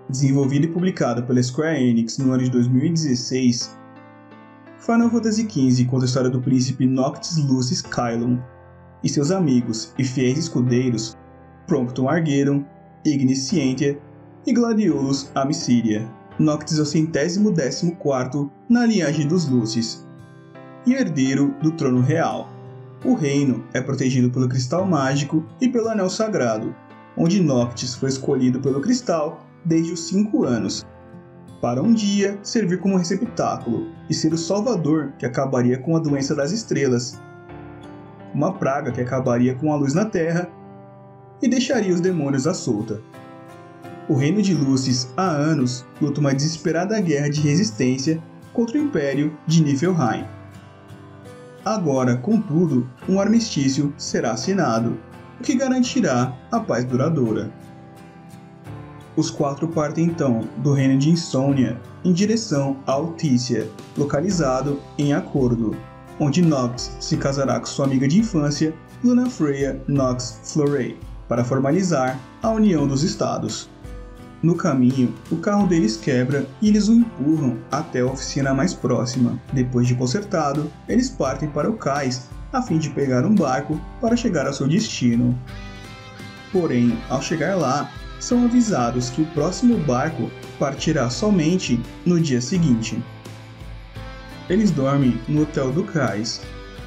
Desenvolvido e publicado pela Square Enix no ano de 2016, Final Fantasy XV conta a história do príncipe Noctis Lucis Caelum e seus amigos e fiéis escudeiros Prompton Argeddon, Ignis Scientia e Gladiolus Amicyria. Noctis é o 114º na linhagem dos Lucis e herdeiro do trono real. O reino é protegido pelo Cristal Mágico e pelo Anel Sagrado, onde Noctis foi escolhido pelo Cristal desde os 5 anos, para um dia servir como receptáculo e ser o salvador que acabaria com a doença das estrelas, uma praga que acabaria com a luz na Terra e deixaria os demônios à solta. O reino de Lucis há anos luta uma desesperada guerra de resistência contra o Império de Niflheim. Agora, contudo, um armistício será assinado, o que garantirá a paz duradoura. Os 4 partem então do reino de Insônia em direção a Altícia, localizado em Acordo, onde Nox se casará com sua amiga de infância, Lunafreya Nox Fleury, para formalizar a união dos estados. No caminho, o carro deles quebra e eles o empurram até a oficina mais próxima. Depois de consertado, eles partem para o cais a fim de pegar um barco para chegar ao seu destino. Porém, ao chegar lá, são avisados que o próximo barco partirá somente no dia seguinte. Eles dormem no hotel do cais.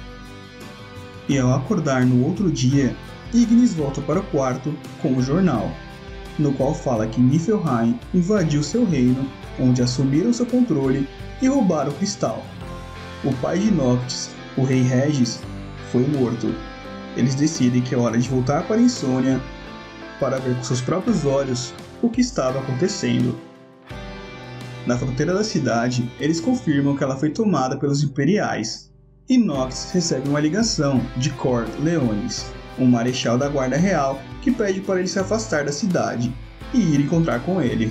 E ao acordar no outro dia, Ignis volta para o quarto com o jornal, no qual fala que Niflheim invadiu seu reino, onde assumiram seu controle e roubaram o cristal. O pai de Noctis, o rei Regis, foi morto. Eles decidem que é hora de voltar para Insônia para ver com seus próprios olhos o que estava acontecendo. Na fronteira da cidade, eles confirmam que ela foi tomada pelos Imperiais, e Noctis recebe uma ligação de Cor Leonis, um marechal da Guarda Real que pede para ele se afastar da cidade e ir encontrar com ele.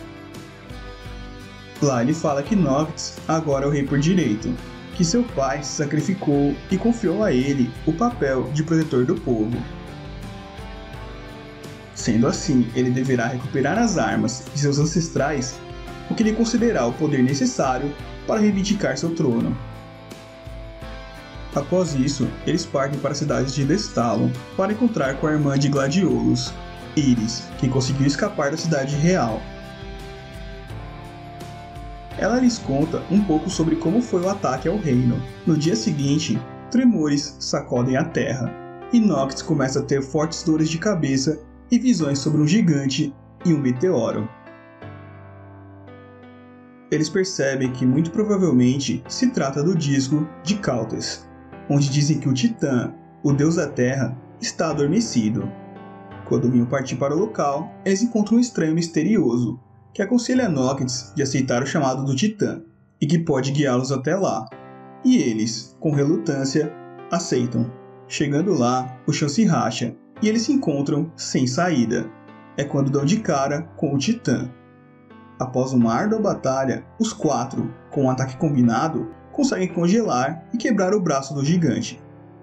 Lá ele fala que Noctis agora é o rei por direito, que seu pai se sacrificou e confiou a ele o papel de protetor do povo. Sendo assim, ele deverá recuperar as armas de seus ancestrais, o que ele considerar o poder necessário para reivindicar seu trono. Após isso, eles partem para a cidade de Destalon para encontrar com a irmã de Gladiolus, Iris, que conseguiu escapar da cidade real. Ela lhes conta um pouco sobre como foi o ataque ao reino. No dia seguinte, tremores sacodem a terra, e Noctis começa a ter fortes dores de cabeça e visões sobre um gigante e um meteoro. Eles percebem que muito provavelmente se trata do disco de Caltes, onde dizem que o Titã, o deus da terra, está adormecido. Quando vinham partir para o local, eles encontram um estranho misterioso, que aconselha Noctis de aceitar o chamado do Titã, e que pode guiá-los até lá. E eles, com relutância, aceitam. Chegando lá, o chão se racha, e eles se encontram sem saída. É quando dão de cara com o Titã. Após uma árdua batalha, os 4, com um ataque combinado, conseguem congelar e quebrar o braço do gigante.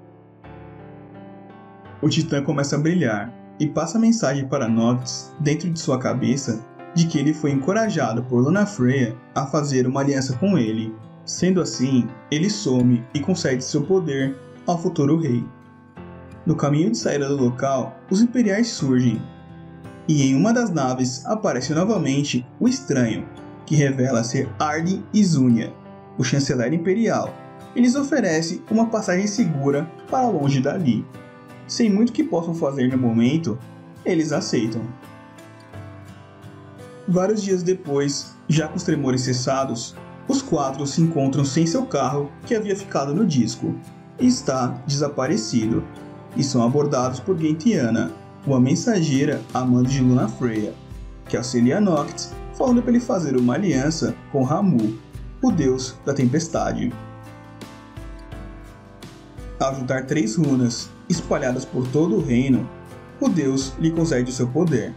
O Titã começa a brilhar e passa a mensagem para Noctis dentro de sua cabeça de que ele foi encorajado por Lunafreya a fazer uma aliança com ele. Sendo assim, ele some e concede seu poder ao futuro rei. No caminho de saída do local, os Imperiais surgem, e em uma das naves aparece novamente o Estranho, que revela ser Arden Izunia, o chanceler imperial, e lhes oferece uma passagem segura para longe dali. Sem muito que possam fazer no momento, eles aceitam. Vários dias depois, já com os tremores cessados, os 4 se encontram sem seu carro que havia ficado no disco, e está desaparecido, e são abordados por Gentiana, uma mensageira a mando de Lunafreya, que auxilia Noctis, falando para ele fazer uma aliança com Ramuh, o deus da tempestade. Ao juntar 3 runas espalhadas por todo o reino, o deus lhe concede o seu poder.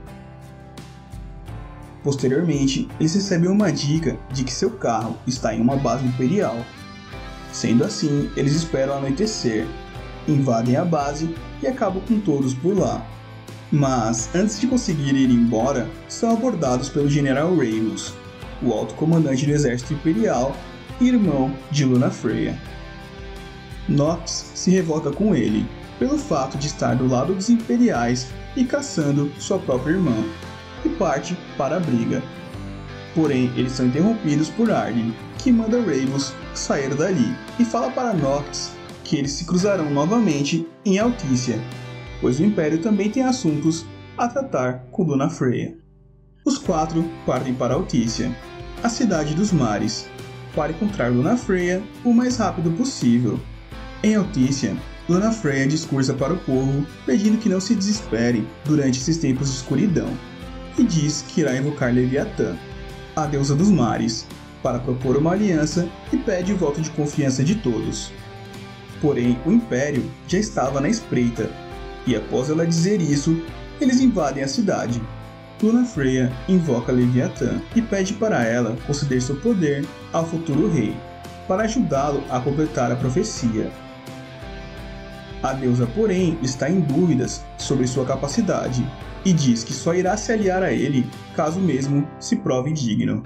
Posteriormente, eles recebem uma dica de que seu carro está em uma base imperial. Sendo assim, eles esperam anoitecer, invadem a base e acabam com todos por lá. Mas, antes de conseguir ir embora, são abordados pelo General Ramos, o alto comandante do exército imperial e irmão de Lunafreya. Noctis se revolta com ele, pelo fato de estar do lado dos imperiais e caçando sua própria irmã, e parte para a briga. Porém, eles são interrompidos por Arden, que manda Ramos sair dali, e fala para Noctis que eles se cruzarão novamente em Altícia, pois o Império também tem assuntos a tratar com Lunafreya. Os quatro partem para Altícia, a cidade dos mares, para encontrar Lunafreya o mais rápido possível. Em Altícia, Lunafreya discursa para o povo pedindo que não se desesperem durante esses tempos de escuridão, e diz que irá invocar Leviatã, a deusa dos mares, para propor uma aliança e pede o voto de confiança de todos. Porém, o Império já estava na espreita, e após ela dizer isso, eles invadem a cidade. Lunafreya invoca Leviatã e pede para ela conceder seu poder ao futuro rei, para ajudá-lo a completar a profecia. A deusa, porém, está em dúvidas sobre sua capacidade e diz que só irá se aliar a ele caso mesmo se prove digno.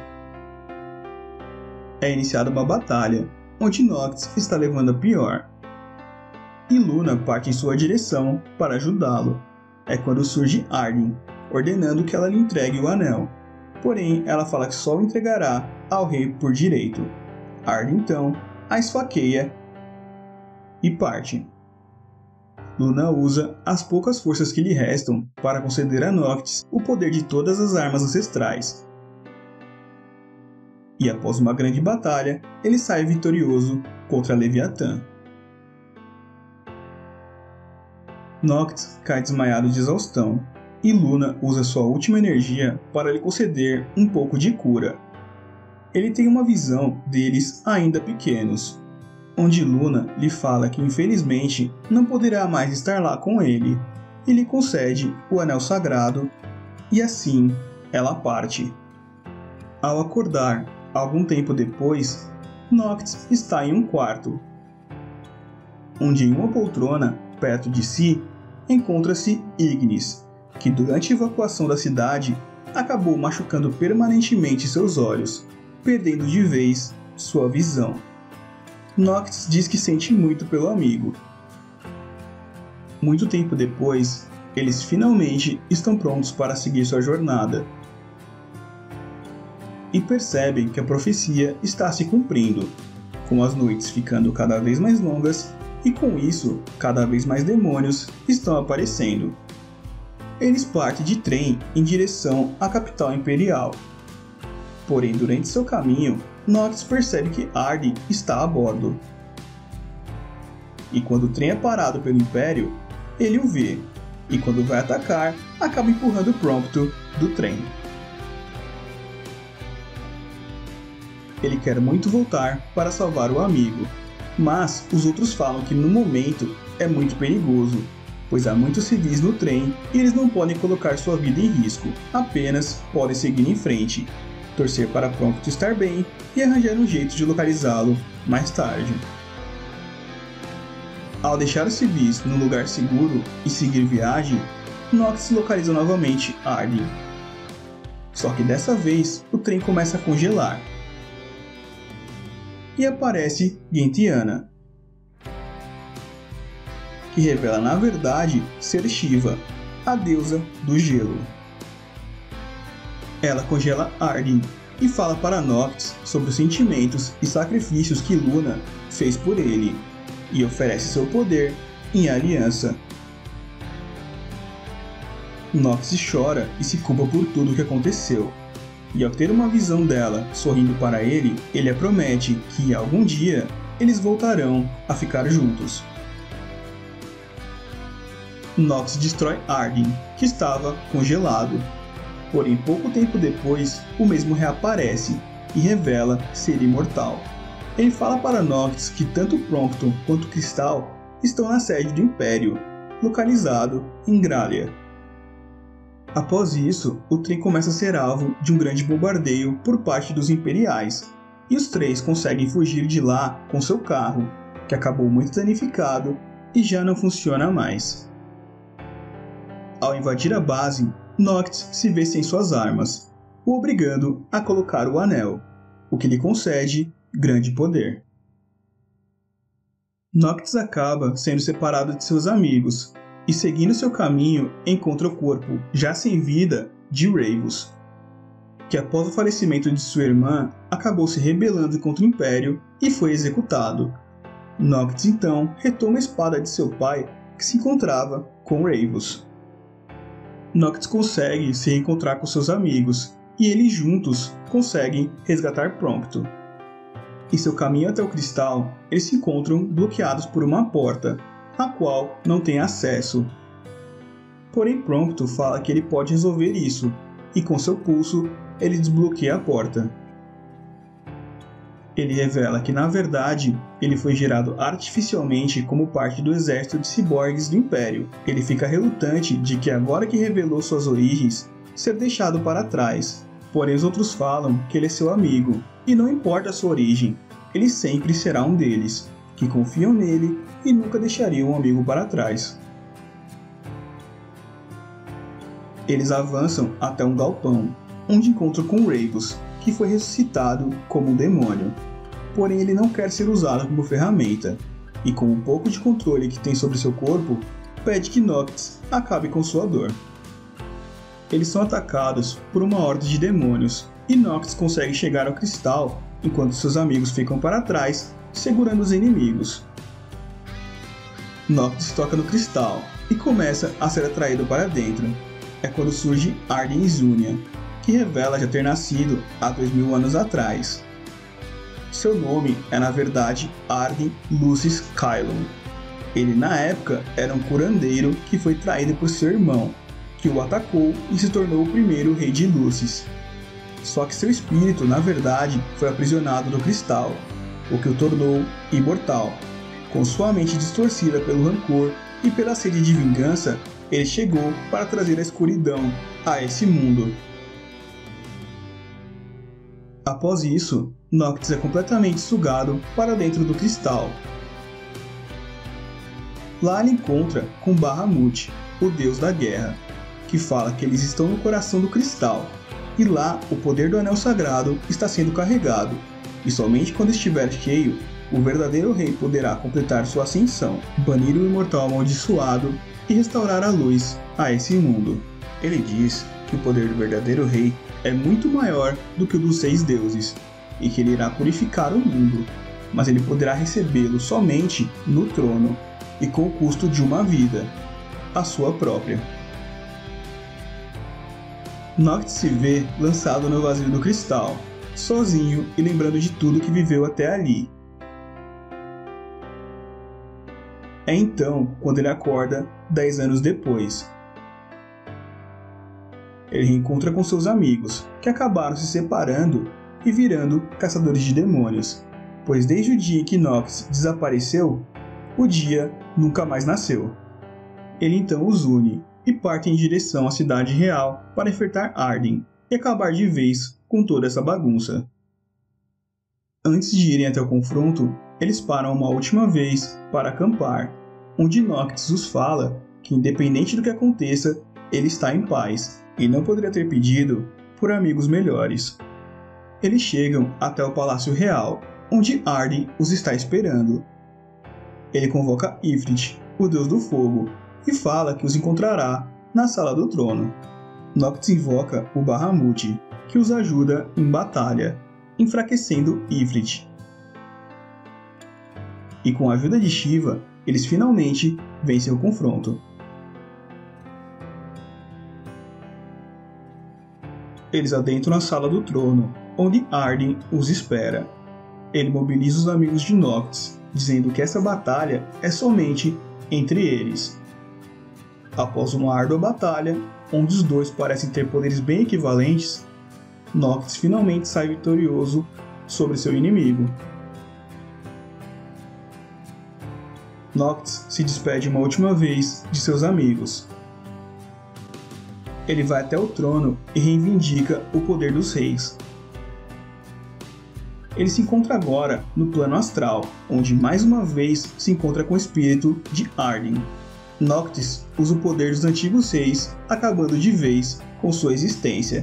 É iniciada uma batalha, onde Noctis está levando a pior, e Luna parte em sua direção para ajudá-lo. É quando surge Arden, ordenando que ela lhe entregue o anel. Porém, ela fala que só o entregará ao rei por direito. Arden então a esfaqueia e parte. Luna usa as poucas forças que lhe restam para conceder a Noctis o poder de todas as armas ancestrais. E após uma grande batalha, ele sai vitorioso contra Leviatã. Noctis cai desmaiado de exaustão, e Luna usa sua última energia para lhe conceder um pouco de cura. Ele tem uma visão deles ainda pequenos, onde Luna lhe fala que infelizmente não poderá mais estar lá com ele, e lhe concede o anel sagrado, e assim ela parte. Ao acordar, algum tempo depois, Noctis está em um quarto, onde em uma poltrona, perto de si, encontra-se Ignis, que durante a evacuação da cidade acabou machucando permanentemente seus olhos, perdendo de vez sua visão. Noctis diz que sente muito pelo amigo. Muito tempo depois, eles finalmente estão prontos para seguir sua jornada. E percebem que a profecia está se cumprindo, com as noites ficando cada vez mais longas e com isso, cada vez mais demônios estão aparecendo. Eles partem de trem em direção à capital imperial. Porém, durante seu caminho, Noctis percebe que Arden está a bordo. E quando o trem é parado pelo Império, ele o vê, e quando vai atacar, acaba empurrando Prompto do trem. Ele quer muito voltar para salvar o amigo, mas os outros falam que no momento é muito perigoso, pois há muitos civis no trem e eles não podem colocar sua vida em risco, apenas podem seguir em frente, torcer para Prompto estar bem e arranjar um jeito de localizá-lo mais tarde. Ao deixar os civis num lugar seguro e seguir viagem, Noctis localiza novamente Arden. Só que dessa vez o trem começa a congelar. E aparece Gentiana, que revela na verdade ser Shiva, a deusa do gelo. Ela congela Arden e fala para Noctis sobre os sentimentos e sacrifícios que Luna fez por ele, e oferece seu poder em aliança. Noctis chora e se culpa por tudo o que aconteceu, e ao ter uma visão dela sorrindo para ele, ele a promete que algum dia eles voltarão a ficar juntos. Noctis destrói Arden, que estava congelado. Porém, pouco tempo depois, o mesmo reaparece e revela ser imortal. Ele fala para Noctis que tanto Prompto quanto Cristal estão na sede do Império, localizado em Gralia. Após isso, o trem começa a ser alvo de um grande bombardeio por parte dos Imperiais, e os três conseguem fugir de lá com seu carro, que acabou muito danificado e já não funciona mais. Ao invadir a base, Noctis se vê sem suas armas, o obrigando a colocar o anel, o que lhe concede grande poder. Noctis acaba sendo separado de seus amigos e, seguindo seu caminho, encontra o corpo, já sem vida, de Ravus, que após o falecimento de sua irmã, acabou se rebelando contra o Império e foi executado. Noctis então retoma a espada de seu pai, que se encontrava com Ravus. Noctis consegue se reencontrar com seus amigos, e eles juntos conseguem resgatar Prompto. Em seu caminho até o cristal, eles se encontram bloqueados por uma porta, a qual não tem acesso. Porém, Prompto fala que ele pode resolver isso, e com seu pulso, ele desbloqueia a porta. Ele revela que, na verdade, ele foi gerado artificialmente como parte do exército de ciborgues do Império. Ele fica relutante de que, agora que revelou suas origens, ser deixado para trás. Porém, os outros falam que ele é seu amigo, e não importa a sua origem, ele sempre será um deles, que confiam nele e nunca deixariam um amigo para trás. Eles avançam até um galpão, onde encontram com Ravus, que foi ressuscitado como um demônio. Porém, ele não quer ser usado como ferramenta, e com o pouco de controle que tem sobre seu corpo, pede que Noctis acabe com sua dor. Eles são atacados por uma horda de demônios, e Noctis consegue chegar ao cristal, enquanto seus amigos ficam para trás, segurando os inimigos. Noctis toca no cristal, e começa a ser atraído para dentro. É quando surge Arden Izunia, que revela já ter nascido há 2000 anos atrás. Seu nome é na verdade Arden Lucis Kylon. Ele na época era um curandeiro que foi traído por seu irmão, que o atacou e se tornou o primeiro rei de Lucis. Só que seu espírito na verdade foi aprisionado no cristal, o que o tornou imortal. Com sua mente distorcida pelo rancor e pela sede de vingança, ele chegou para trazer a escuridão a esse mundo. Após isso, Noctis é completamente sugado para dentro do cristal. Lá ele encontra com Bahamut, o deus da guerra, que fala que eles estão no coração do cristal, e lá o poder do anel sagrado está sendo carregado, e somente quando estiver cheio, o verdadeiro rei poderá completar sua ascensão, banir o imortal amaldiçoado e restaurar a luz a esse mundo. Ele diz que o poder do verdadeiro rei é muito maior do que o dos 6 deuses, e que ele irá purificar o mundo, mas ele poderá recebê-lo somente no trono, e com o custo de uma vida, a sua própria. Noctis se vê lançado no vazio do cristal, sozinho e lembrando de tudo que viveu até ali. É então quando ele acorda 10 anos depois. Ele reencontra com seus amigos, que acabaram se separando e virando caçadores de demônios, pois desde o dia em que Noctis desapareceu, o dia nunca mais nasceu. Ele então os une e partem em direção à cidade real para enfrentar Arden e acabar de vez com toda essa bagunça. Antes de irem até o confronto, eles param uma última vez para acampar, onde Noctis os fala que, independente do que aconteça, ele está em paz e não poderia ter pedido por amigos melhores. Eles chegam até o Palácio Real, onde Arden os está esperando. Ele convoca Ifrit, o deus do fogo, e fala que os encontrará na Sala do Trono. Noctis invoca o Bahamut, que os ajuda em batalha, enfraquecendo Ifrit. E com a ajuda de Shiva, eles finalmente vencem o confronto. Eles adentram a Sala do Trono, onde Arden os espera. Ele mobiliza os amigos de Noctis, dizendo que essa batalha é somente entre eles. Após uma árdua batalha, onde os dois parecem ter poderes bem equivalentes, Noctis finalmente sai vitorioso sobre seu inimigo. Noctis se despede uma última vez de seus amigos. Ele vai até o trono e reivindica o poder dos reis. Ele se encontra agora no plano astral, onde mais uma vez se encontra com o espírito de Arden. Noctis usa o poder dos antigos reis, acabando de vez com sua existência.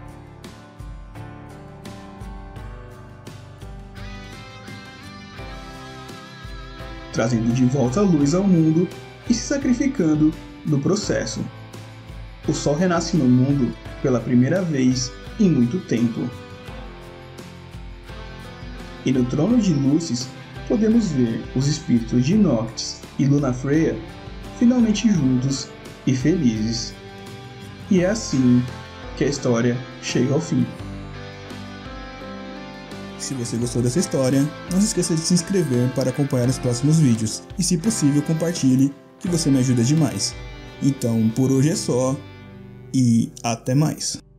Trazendo de volta a luz ao mundo e se sacrificando no processo. O Sol renasce no mundo pela primeira vez em muito tempo. E no Trono de Lúcis podemos ver os espíritos de Noctis e Lunafreya finalmente juntos e felizes. E é assim que a história chega ao fim. Se você gostou dessa história, não se esqueça de se inscrever para acompanhar os próximos vídeos e, se possível, compartilhe, que você me ajuda demais. Então, por hoje é só e até mais.